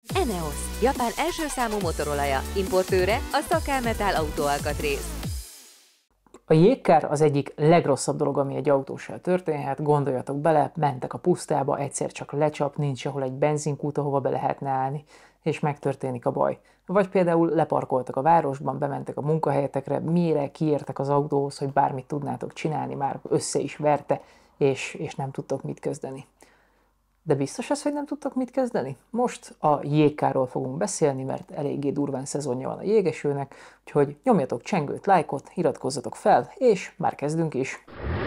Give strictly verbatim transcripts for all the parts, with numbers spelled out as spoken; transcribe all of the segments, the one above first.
ENEOS, Japán első számú motorolaja, importőre a Szakámetál autóalkatrész. A jégkár az egyik legrosszabb dolog, ami egy autóssal történhet. Gondoljatok bele, mentek a pusztába, egyszer csak lecsap, nincs ahol egy benzinkút, ahova be lehetne állni, és megtörténik a baj. Vagy például leparkoltak a városban, bementek a munkahelyetekre, mire kiértek az autóhoz, hogy bármit tudnátok csinálni, már össze is verte, és, és nem tudtok mit kezdeni. De biztos az, hogy nem tudtok mit kezdeni? Most a jégkárról fogunk beszélni, mert eléggé durván szezonja van a jégesőnek, úgyhogy nyomjatok csengőt, lájkot, iratkozzatok fel, és már kezdünk is!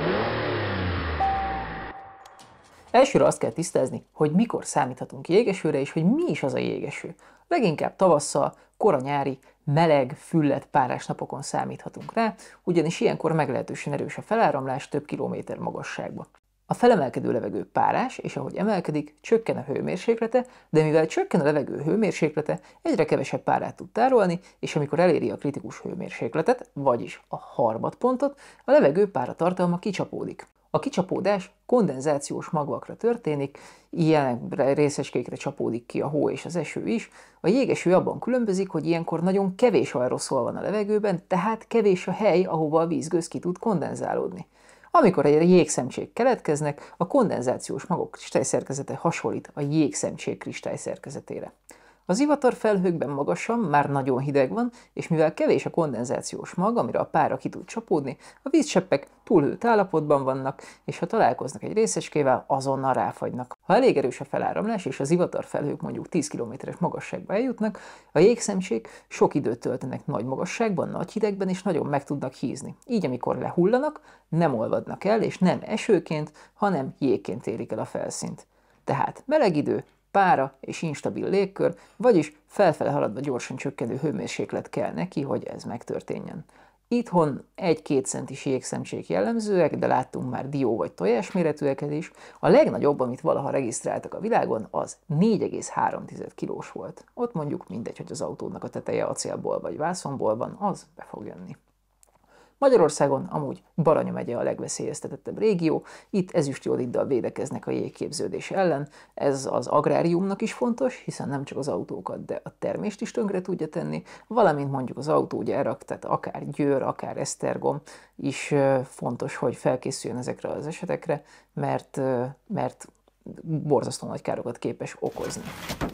Elsőre azt kell tisztázni, hogy mikor számíthatunk jégesőre, és hogy mi is az a jégeső. Leginkább tavasszal, kora nyári, meleg, fülledt, párás napokon számíthatunk rá, ugyanis ilyenkor meglehetősen erős a feláramlás több kilométer magasságba. A felemelkedő levegő párás, és ahogy emelkedik, csökken a hőmérséklete, de mivel csökken a levegő hőmérséklete, egyre kevesebb párát tud tárolni, és amikor eléri a kritikus hőmérsékletet, vagyis a harmadpontot, a levegő páratartalma kicsapódik. A kicsapódás kondenzációs magvakra történik, ilyen részecskékre csapódik ki a hó és az eső is. A jégeső abban különbözik, hogy ilyenkor nagyon kevés aeroszol van a levegőben, tehát kevés a hely, ahova a vízgőz ki tud kondenzálódni. Amikor egy jégszemcsék keletkeznek, a kondenzációs magok kristályszerkezete hasonlít a jégszemcsék kristályszerkezetére. Az ivatarfelhőkben magasan már nagyon hideg van, és mivel kevés a kondenzációs mag, amire a pára ki tud csapódni, a vízcseppek túlhűlt állapotban vannak, és ha találkoznak egy részecskével, azonnal ráfagynak. Ha elég erős a feláramlás, és az ivatarfelhők mondjuk tíz kilométeres magasságba eljutnak, a jégszemcsék sok időt töltenek nagy magasságban, nagy hidegben, és nagyon meg tudnak hízni. Így amikor lehullanak, nem olvadnak el, és nem esőként, hanem jégként érik el a felszínt. Tehát meleg idő, pára és instabil légkör, vagyis felfele haladva gyorsan csökkenő hőmérséklet kell neki, hogy ez megtörténjen. Itthon egy-két centis jégszemcsék jellemzőek, de láttunk már dió vagy tojás méretűeket is. A legnagyobb, amit valaha regisztráltak a világon, az négy egész három kilós volt. Ott mondjuk mindegy, hogy az autónak a teteje acélból vagy vászonból van, az be fog jönni. Magyarországon amúgy Baranya megye a legveszélyeztetettebb régió, itt ezüstjodiddal védekeznek a jégképződés ellen, ez az agráriumnak is fontos, hiszen nem csak az autókat, de a termést is tönkre tudja tenni, valamint mondjuk az autógyárak, tehát akár Győr, akár Esztergom is fontos, hogy felkészüljön ezekre az esetekre, mert, mert borzasztó nagy károkat képes okozni.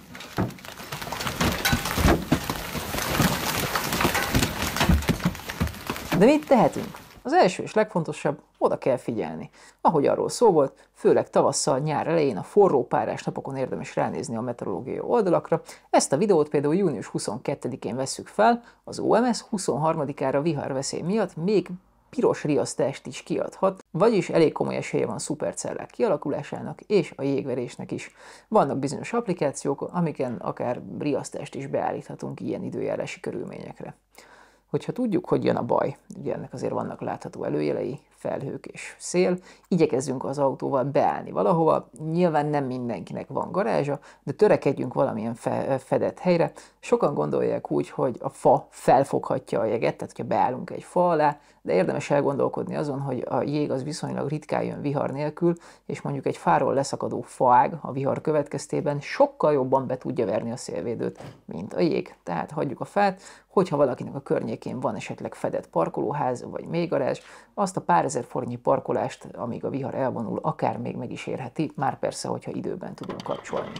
De mit tehetünk? Az első és legfontosabb, oda kell figyelni. Ahogy arról szó volt, főleg tavasszal, nyár elején a forró párás napokon érdemes ránézni a meteorológiai oldalakra. Ezt a videót például június huszonkettedikén vesszük fel, az o em es huszonharmadikára viharveszély miatt még piros riasztást is kiadhat, vagyis elég komoly esélye van szupercellák kialakulásának és a jégverésnek is. Vannak bizonyos applikációk, amiken akár riasztást is beállíthatunk ilyen időjárási körülményekre. Hogyha tudjuk, hogy jön a baj, ugye ennek azért vannak látható előjelei, felhők és szél, igyekezzünk az autóval beállni valahova, nyilván nem mindenkinek van garázsa, de törekedjünk valamilyen fe fedett helyre. Sokan gondolják úgy, hogy a fa felfoghatja a jeget, tehát hogyha beállunk egy fa alá, de érdemes elgondolkodni azon, hogy a jég az viszonylag ritkán jön vihar nélkül, és mondjuk egy fáról leszakadó faág a vihar következtében sokkal jobban be tudja verni a szélvédőt, mint a jég. Tehát hagyjuk a fát, hogyha valakinek a környékén van esetleg fedett parkolóház vagy mélygarázs, azt a pár ezer forintnyi parkolást, amíg a vihar elvonul, akár még meg is érheti, már persze, hogyha időben tudunk kapcsolni.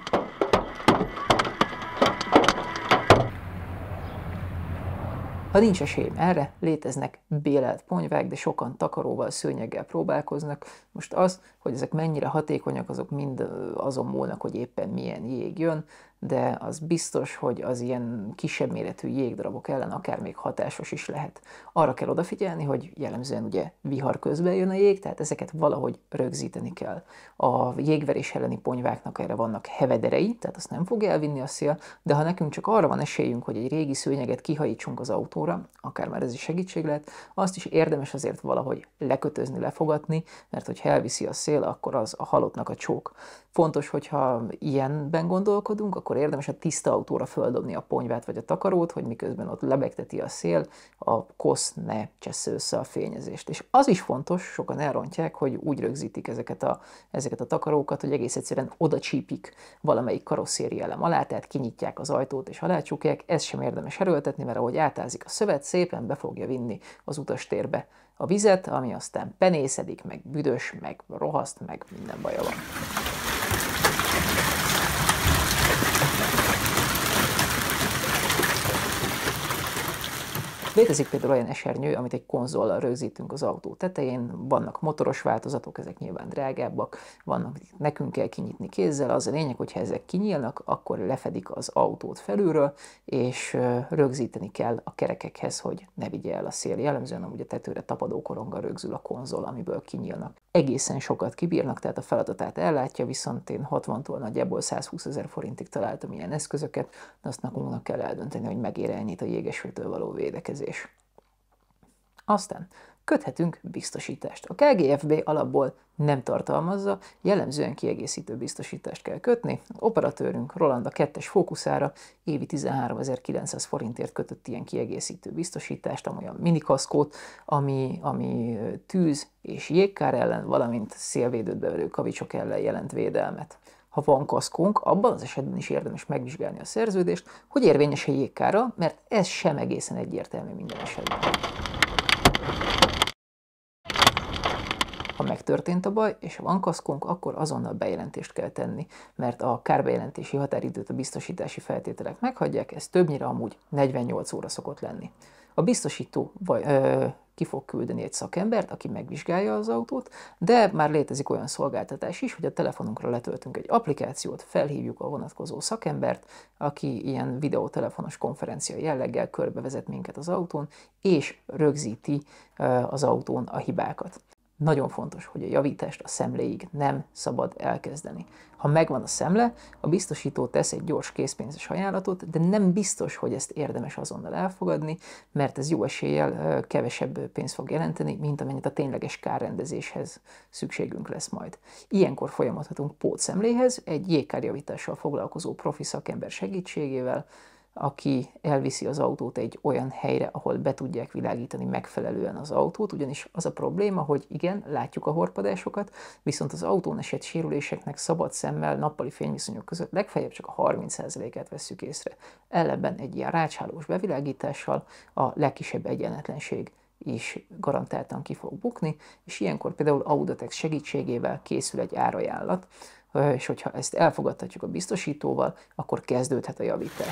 Ha nincs esélyem erre, léteznek bélelt ponyvák, de sokan takaróval, szőnyeggel próbálkoznak. Most az, hogy ezek mennyire hatékonyak, azok mind azon múlnak, hogy éppen milyen jég jön, de az biztos, hogy az ilyen kisebb méretű jégdarabok ellen akár még hatásos is lehet. Arra kell odafigyelni, hogy jellemzően ugye vihar közben jön a jég, tehát ezeket valahogy rögzíteni kell. A jégverés elleni ponyváknak erre vannak hevederei, tehát azt nem fogja elvinni a szél, de ha nekünk csak arra van esélyünk, hogy egy régi szőnyeget kihajítsunk az autóra, akár már ez is segítség lehet, azt is érdemes azért valahogy lekötözni, lefogatni, mert hogyha elviszi a szél, akkor az a halottnak a csók. Fontos, hogyha ilyenben gondolkodunk, akkor érdemes a tiszta autóra földobni a ponyvát vagy a takarót, hogy miközben ott lebegteti a szél, a kosz ne csessze össze a fényezést. És az is fontos, sokan elrontják, hogy úgy rögzítik ezeket a, ezeket a takarókat, hogy egész egyszerűen oda csípik valamelyik karosszéri elem alá, tehát kinyitják az ajtót és alácsukják. Ez sem érdemes erőltetni, mert ahogy átázik a szövet, szépen be fogja vinni az utastérbe a vizet, ami aztán penészedik, meg büdös, meg rohaszt, meg minden baja van. Létezik például olyan esernyő, amit egy konzollal rögzítünk az autó tetején, vannak motoros változatok, ezek nyilván drágábbak, vannak, nekünk kell kinyitni kézzel, az a lényeg, hogyha ezek kinyílnak, akkor lefedik az autót felülről, és rögzíteni kell a kerekekhez, hogy ne vigye el a szél. Jellemzően amúgy a tetőre tapadó koronggal rögzül a konzol, amiből kinyílnak. Egészen sokat kibírnak, tehát a feladatát ellátja, viszont én hatvantól nagyjából százhúszezer forintig találtam ilyen eszközöket, de azt nekünk kell eldönteni, hogy megér ennyit a jégesőtől való védekezés. Aztán köthetünk biztosítást. A ká gé ef bé alapból nem tartalmazza, jellemzően kiegészítő biztosítást kell kötni. Operatőrünk Roland a kettes fókuszára évi tizenháromezer-kilencszáz forintért kötött ilyen kiegészítő biztosítást, amolyan minikaszkót, ami, ami tűz és jégkár ellen, valamint szélvédőt beverő kavicsok ellen jelent védelmet. Ha van kaszkónk, abban az esetben is érdemes megvizsgálni a szerződést, hogy érvényes a jégkárra, mert ez sem egészen egyértelmű minden esetben. Ha megtörtént a baj, és van kaszkónk, akkor azonnal bejelentést kell tenni, mert a kárbejelentési határidőt a biztosítási feltételek meghagyják, ez többnyire amúgy negyvennyolc óra szokott lenni. A biztosító vagy, ö, ki fog küldeni egy szakembert, aki megvizsgálja az autót, de már létezik olyan szolgáltatás is, hogy a telefonunkra letöltünk egy applikációt, felhívjuk a vonatkozó szakembert, aki ilyen videótelefonos konferencia jelleggel körbevezet minket az autón, és rögzíti az autón a hibákat. Nagyon fontos, hogy a javítást a szemléig nem szabad elkezdeni. Ha megvan a szemle, a biztosító tesz egy gyors készpénzes ajánlatot, de nem biztos, hogy ezt érdemes azonnal elfogadni, mert ez jó eséllyel kevesebb pénzt fog jelenteni, mint amennyit a tényleges kárrendezéshez szükségünk lesz majd. Ilyenkor folyamodhatunk pótszemléhez, egy jégkárjavítással foglalkozó profi szakember segítségével, aki elviszi az autót egy olyan helyre, ahol be tudják világítani megfelelően az autót, ugyanis az a probléma, hogy igen, látjuk a horpadásokat, viszont az autón esett sérüléseknek szabad szemmel, nappali fényviszonyok között legfeljebb csak a harminc százalékát vesszük észre. Ellenben egy ilyen rácshálós bevilágítással a legkisebb egyenetlenség is garantáltan ki fog bukni, és ilyenkor például Audatex segítségével készül egy árajánlat, és hogyha ezt elfogadtatjuk a biztosítóval, akkor kezdődhet a javítás.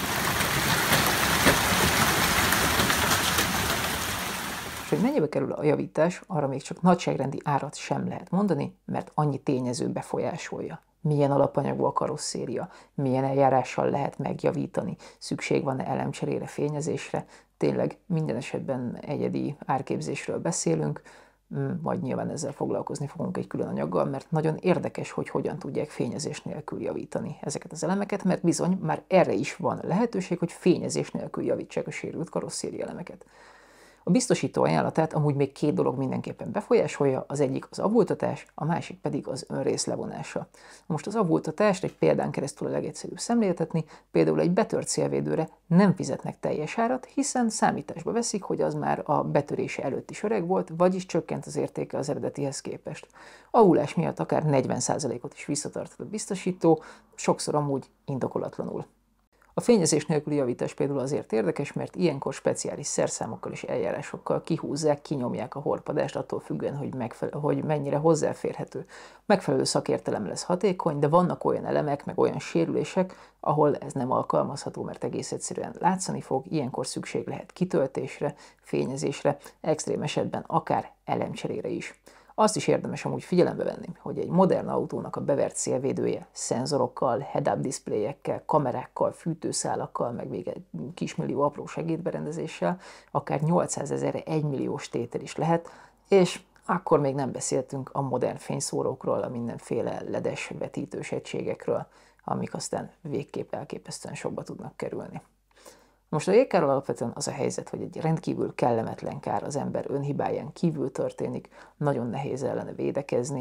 És hogy mennyibe kerül a javítás, arra még csak nagyságrendi árat sem lehet mondani, mert annyi tényező befolyásolja. Milyen alapanyagú a karosszéria, milyen eljárással lehet megjavítani, szükség van-e elemcserére, fényezésre, tényleg minden esetben egyedi árképzésről beszélünk, majd nyilván ezzel foglalkozni fogunk egy külön anyaggal, mert nagyon érdekes, hogy hogyan tudják fényezés nélkül javítani ezeket az elemeket, mert bizony már erre is van lehetőség, hogy fényezés nélkül javítsák a sérült karosszéri elemeket. A biztosító ajánlatát amúgy még két dolog mindenképpen befolyásolja, az egyik az avultatás, a másik pedig az önrész levonása. Most az avultatást egy példán keresztül a legegyszerűbb szemléltetni, például egy betört szélvédőre nem fizetnek teljes árat, hiszen számításba veszik, hogy az már a betörése előtt is öreg volt, vagyis csökkent az értéke az eredetihez képest. Avulás miatt akár negyven százalékot is visszatarthat a biztosító, sokszor amúgy indokolatlanul. A fényezés nélküli javítás például azért érdekes, mert ilyenkor speciális szerszámokkal és eljárásokkal kihúzzák, kinyomják a horpadást, attól függően, hogy, megfelel, hogy mennyire hozzáférhető. Megfelelő szakértelem lesz hatékony, de vannak olyan elemek, meg olyan sérülések, ahol ez nem alkalmazható, mert egész egyszerűen látszani fog, ilyenkor szükség lehet kitöltésre, fényezésre, extrém esetben akár elemcserére is. Azt is érdemes amúgy figyelembe venni, hogy egy modern autónak a bevert szélvédője szenzorokkal, head-up diszpléjekkel, kamerákkal, fűtőszálakkal, meg még egy kismillió apró segédberendezéssel, akár nyolcszázezerre egymilliós tétel is lehet, és akkor még nem beszéltünk a modern fényszórókról, a mindenféle ledes vetítős egységekről, amik aztán végképp elképesztően sokba tudnak kerülni. Most a jégkárral alapvetően az a helyzet, hogy egy rendkívül kellemetlen kár az ember önhibáján kívül történik, nagyon nehéz ellene védekezni,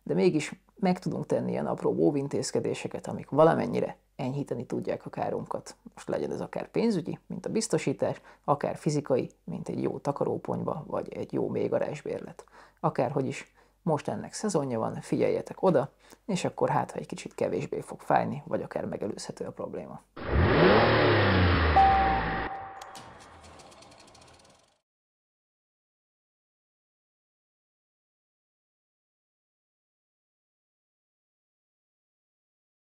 de mégis meg tudunk tenni ilyen apró óvintézkedéseket, amik valamennyire enyhíteni tudják a kárunkat. Most legyen ez akár pénzügyi, mint a biztosítás, akár fizikai, mint egy jó takaróponyva, vagy egy jó mélygarázsbérlet. Akárhogy is, most ennek szezonja van, figyeljetek oda, és akkor hát, ha egy kicsit kevésbé fog fájni, vagy akár megelőzhető a probléma.